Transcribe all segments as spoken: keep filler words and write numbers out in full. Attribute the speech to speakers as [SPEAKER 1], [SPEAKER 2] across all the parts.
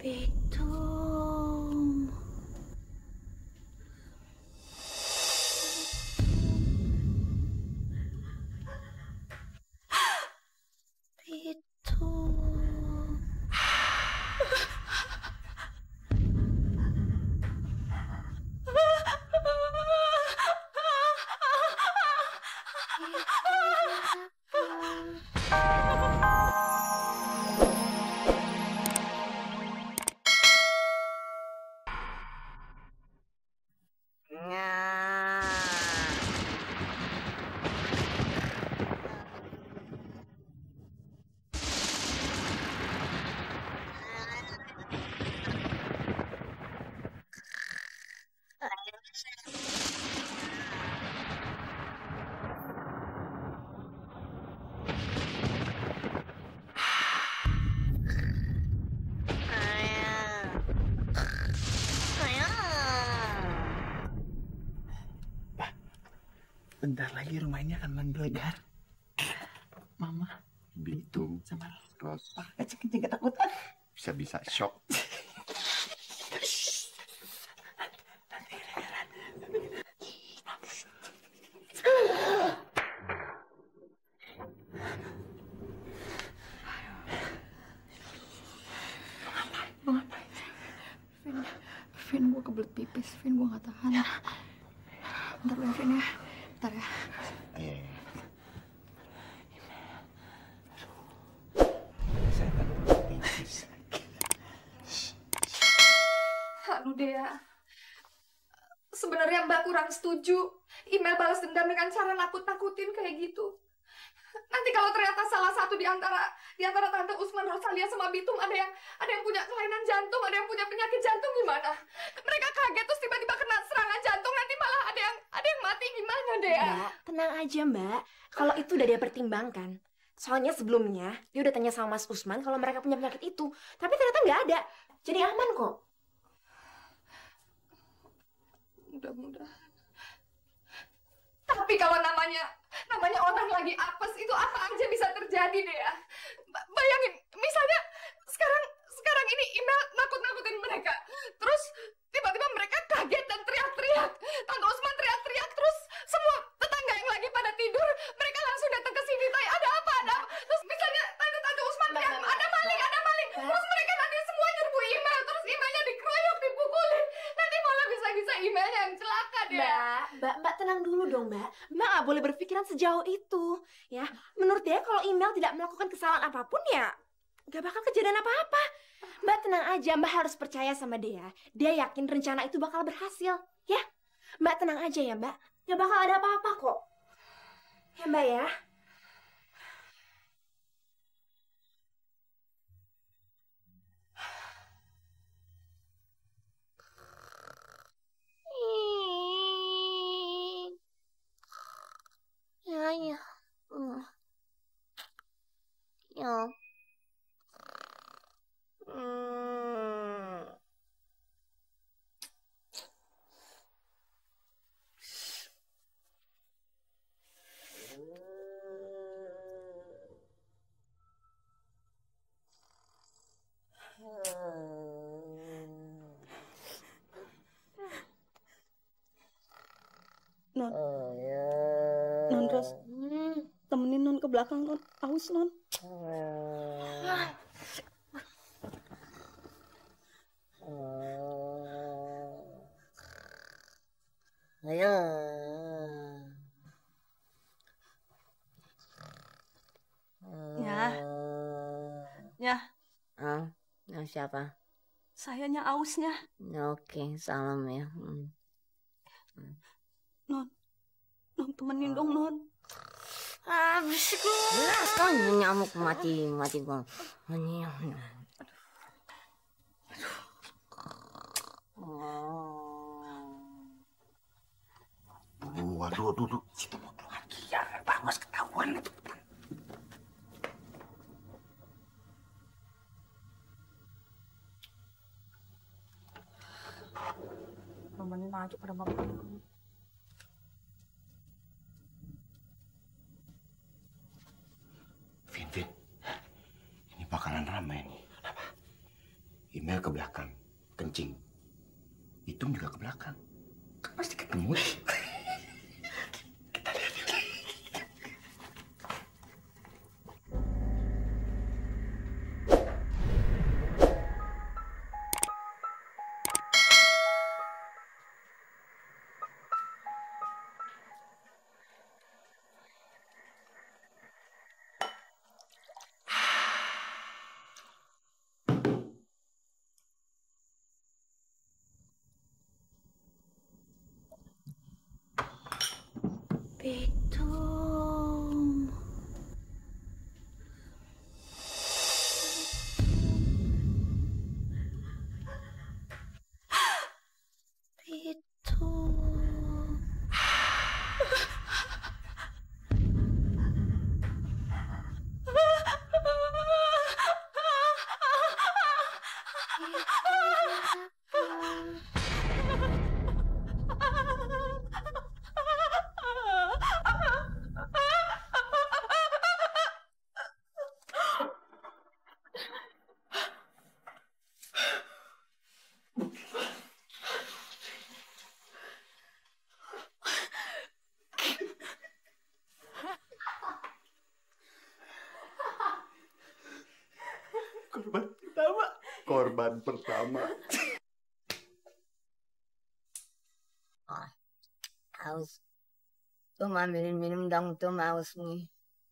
[SPEAKER 1] Pitung. Pitung.
[SPEAKER 2] Bentar lagi rumah ini akan menggelegar. Mama,
[SPEAKER 3] Bitung
[SPEAKER 2] sama
[SPEAKER 3] Ros
[SPEAKER 2] Pak kencing ketakutan.
[SPEAKER 3] bisa-bisa shock.
[SPEAKER 1] Vin, Vin, gue kebelet pipis. Vin, gue gak tahan. Bentar ya, Vin ya. Bentar ya.
[SPEAKER 3] Iya.
[SPEAKER 2] Saya kan pipis.
[SPEAKER 4] Aduh Dea, sebenarnya Mbak kurang setuju email balas dendam dengan cara nakut-nakutin kayak gitu. Nanti kalau ternyata salah satu di antara di antara Tante Usman, Rosalia sama Bitung ada yang ada yang punya kelainan jantung, ada yang punya penyakit jantung gimana? Mereka kaget terus tiba-tiba kena serangan jantung, nanti malah ada yang ada yang mati gimana Dea?
[SPEAKER 5] Mbak, tenang aja Mbak. Kalau itu udah dia pertimbangkan. Soalnya sebelumnya dia udah tanya sama Mas Usman kalau mereka punya penyakit itu, tapi ternyata nggak ada. Jadi aman kok.
[SPEAKER 4] Mudah-mudahan. Tapi kalau namanya namanya orang lagi apes itu apa aja bisa terjadi deh ya. Ba- Bayangin, misalnya sekarang sekarang ini email nakut-nakutin mereka. Terus tiba-tiba mereka kaget dan teriak-teriak. Tante Usman teriak-teriak terus semua tetangga yang lagi pada tidur, mereka langsung datang ke sini. Tanya ada apa? Ada apa? Terus misalnya tante tante Usman teriak ada maling, ada maling. Terus mereka nanti semua nyerbu email, terus emailnya dikeroyok, dipukulin. Nanti malah bisa-bisa emailnya yang celaka deh.
[SPEAKER 5] Mbak, Mbak, Mbak tenang dulu dong Mbak. Mbak nggak boleh berpikiran sejauh itu, ya. Menurut dia kalau email tidak melakukan kesalahan apapun ya, nggak bakal kejadian apa-apa. Mbak tenang aja, Mbak harus percaya sama dia. Dia yakin rencana itu bakal berhasil, ya. Mbak tenang aja ya Mbak, nggak bakal ada apa-apa kok. Ya Mbak ya.
[SPEAKER 1] Ya, ya. Hmm. Ya. Hmm.
[SPEAKER 6] Non, non Ros, temenin non ke belakang non, aus non.
[SPEAKER 1] Ayo.
[SPEAKER 6] Ya, ya,
[SPEAKER 1] Ah, yang siapa?
[SPEAKER 6] sayanya ausnya.
[SPEAKER 1] Oke, salam ya. Hmm.
[SPEAKER 6] Non, non temenin dong non.
[SPEAKER 1] Ah, berisik lu. Jelas kan nyamuk mati mati gua. Ini.
[SPEAKER 3] Waduh, aduh, aduh.
[SPEAKER 2] Situ mau keluar dia, bagus ketahuan itu. Temenin aja pada makan.
[SPEAKER 3] Vin, Vin. Ini bakalan ramai nih. Kenapa? Email ke belakang, kencing. Hitung juga ke belakang. Kan pasti ketemu. Kita lihat yuk.
[SPEAKER 5] Bitung. Bitung.
[SPEAKER 3] Korban pertama. Korban pertama.
[SPEAKER 7] Haus. Tuh ambilin minum dong, tuh haus nih.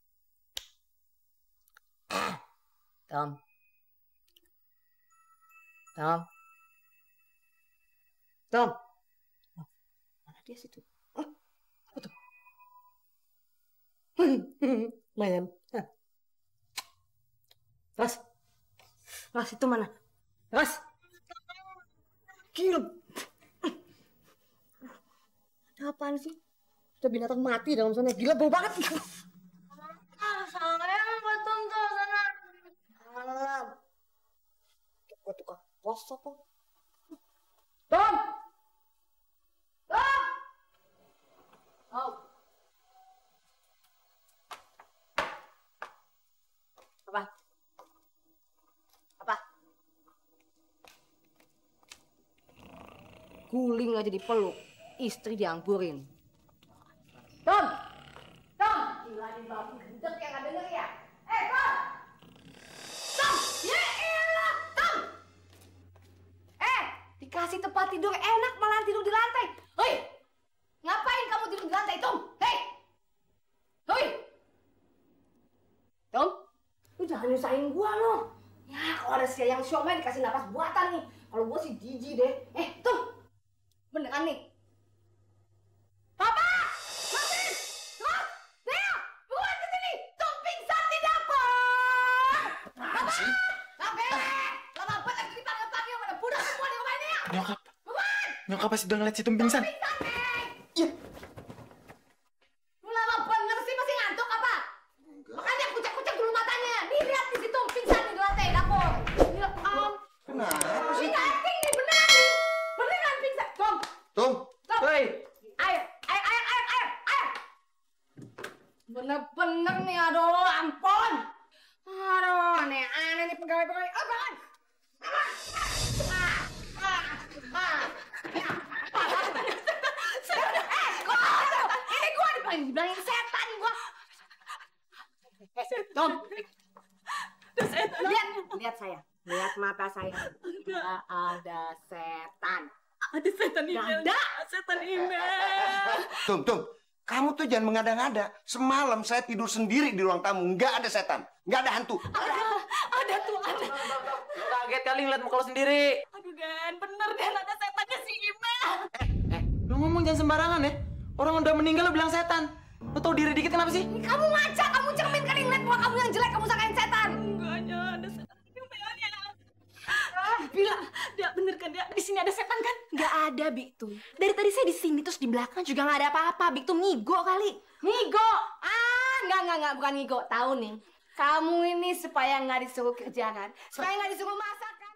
[SPEAKER 7] Tom. Tom. Tom. Oh, mana dia situ? Oh, apa tuh? Mayan. Ras. Ras itu mana? Ras. Gila. Ada apaan sih? Ada binatang mati dalam sana. Gila, bau banget. Ah, sayang, betul tuh sana. Alam. Gue tukang pos apa? Tom! Tom! Oh. Apa? Apa? Guling aja dipeluk. Istri dianggurin. Tom! Tom! Gila di babu gendek ya, gak denger ya? Eh, Tom! Tom! Ya elah, Tom! Eh, dikasih tempat tidur enak malah tidur di lantai. Hei! Ngapain kamu tidur di lantai, Tom? Hei! Hei! Tom? Lu jangan nyusahin gua, lo. Ya, kalau ada siang siomay dikasih napas buatan nih. Kalau gua sih jijik deh. Eh, Tom! Beneran nih? Papa! Martin! Tuh! Nea! Buruan ke sini! Tom pingsan di dapur! Papa! Sampai! Lama banget dipanggil-panggil pada budak semua di rumah ini ya!
[SPEAKER 8] Nyokap.
[SPEAKER 7] Buruan!
[SPEAKER 8] Nyokap pasti udah ngeliat si Tum pingsan.
[SPEAKER 7] Pingsan, Neng!
[SPEAKER 8] Iya.
[SPEAKER 7] Lu lama banget sih, masih ngantuk apa? Makanya kucek-kucek dulu matanya. Nih, lihat di situ pingsan di lantai dapur. Ya ampun.
[SPEAKER 3] Kenapa sih?
[SPEAKER 7] Ini acting nih, benar nih. Beneran pingsan. Tom!
[SPEAKER 3] Tom.
[SPEAKER 7] Tom!
[SPEAKER 8] Hei.
[SPEAKER 7] Ayo, ayo, ayo, ayo, ayo, ayo. Bener-bener nih, aduh, ampun. Aduh, aneh-aneh nih pegawai-pegawai. Oh, bangun. Bangun. Ah, ah, ah. Ya, eh, kok ada? Ini gua dibilangin, dibilangin setan gua. Eh, Tom. Lihat, lihat saya. Lihat mata saya. Nggak ada setan.
[SPEAKER 6] Ada setan
[SPEAKER 7] Nggak
[SPEAKER 6] email.
[SPEAKER 7] ada.
[SPEAKER 6] Setan email.
[SPEAKER 3] Tum, Tum. Kamu tuh jangan mengada-ngada. Semalam saya tidur sendiri di ruang tamu. Nggak ada setan. Nggak ada hantu.
[SPEAKER 6] Ada, ada tuh, ada.
[SPEAKER 8] Lu kaget kali ngeliat muka lo sendiri.
[SPEAKER 6] Aduh, Den, bener, Den, ada setannya si email.
[SPEAKER 8] Eh, lu ngomong jangan sembarangan ya. Orang udah meninggal lu bilang setan. Lu tau diri dikit kenapa sih?
[SPEAKER 7] Kamu ngaca, kamu cermin kali ngeliat muka kamu yang jelek, kamu sangkain setan.
[SPEAKER 6] Enggaknya ada setan emailnya. Bilang, dia bener kan, dia di sini ada setan kan?
[SPEAKER 5] Nggak ada, Biktum. Dari tadi saya di sini terus di belakang juga nggak ada apa-apa. Biktum ngigo kali.
[SPEAKER 7] Ngigo? Ah, enggak, enggak, enggak, bukan ngigo. Tahu nih, kamu ini supaya nggak disuruh kerja kan? Supaya nggak disuruh masak kan?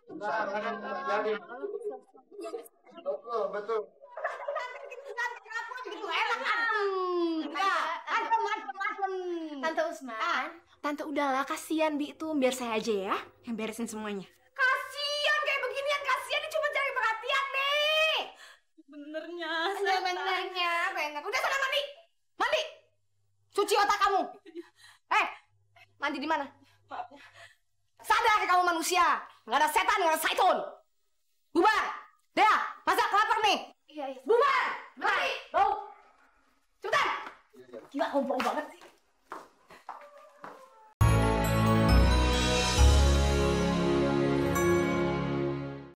[SPEAKER 3] Betul, betul.
[SPEAKER 7] Aku begitu enak kan? Enggak, adem, adem, adem.
[SPEAKER 5] Tante Usman, Tante udahlah, kasihan Biktum. Biar saya aja ya yang beresin semuanya.
[SPEAKER 7] Kasian kayak cuci otak kamu. Eh, mandi di mana?
[SPEAKER 6] Maaf ya.
[SPEAKER 7] Sadar kamu manusia. Nggak ada setan, nggak ada saitun. Bubar. Dea, masak lapar nih.
[SPEAKER 5] Iya, iya.
[SPEAKER 7] Bubar. Mari. Bau. Cepetan. Gila, ngobrol banget sih.